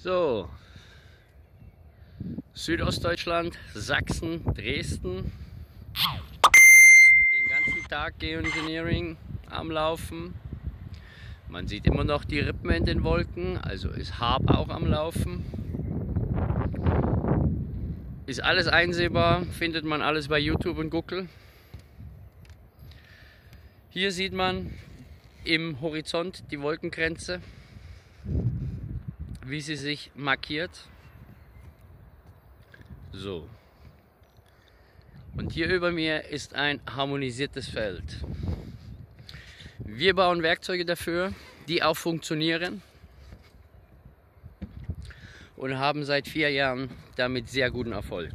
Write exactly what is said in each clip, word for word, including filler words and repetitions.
So, Südostdeutschland, Sachsen, Dresden. Wir hatten den ganzen Tag Geoengineering am Laufen. Man sieht immer noch die Rippen in den Wolken, also ist H A B auch am Laufen. Ist alles einsehbar, findet man alles bei YouTube und Google. Hier sieht man im Horizont die Wolkengrenze, wie sie sich markiert. So. Und hier über mir ist ein harmonisiertes Feld. Wir bauen Werkzeuge dafür, die auch funktionieren, und haben seit vier Jahren damit sehr guten Erfolg.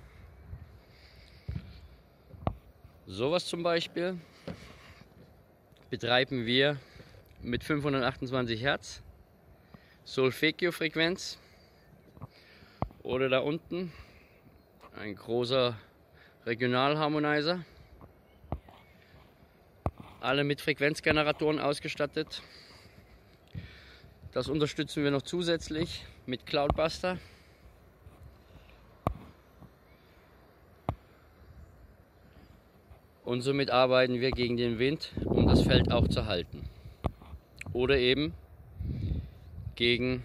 Sowas zum Beispiel betreiben wir mit fünfhundertachtundzwanzig Hertz Solfeggio-Frequenz, oder da unten ein großer Regionalharmonizer, alle mit Frequenzgeneratoren ausgestattet. Das unterstützen wir noch zusätzlich mit Cloudbuster. Und somit arbeiten wir gegen den Wind, um das Feld auch zu halten. Oder eben gegen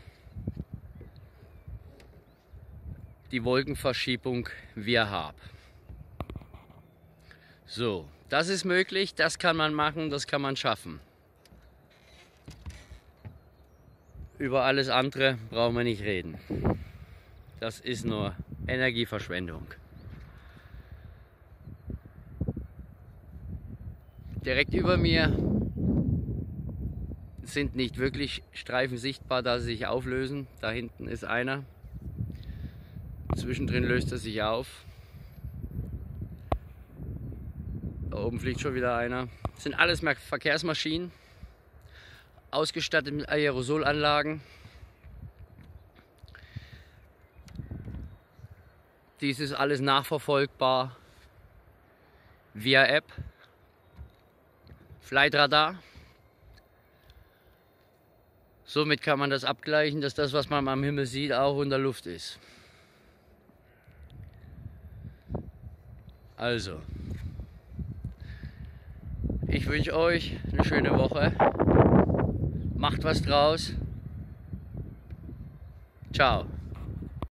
die Wolkenverschiebung via H A B. So, das ist möglich, das kann man machen, das kann man schaffen. Über alles andere brauchen wir nicht reden. Das ist nur Energieverschwendung. Direkt über mir sind nicht wirklich Streifen sichtbar, da sie sich auflösen. Da hinten ist einer. Zwischendrin löst er sich auf. Da oben fliegt schon wieder einer. Das sind alles Verkehrsmaschinen, ausgestattet mit Aerosolanlagen. Dies ist alles nachverfolgbar via App, Flightradar. Somit kann man das abgleichen, dass das, was man am Himmel sieht, auch in der Luft ist. Also, ich wünsche euch eine schöne Woche. Macht was draus. Ciao.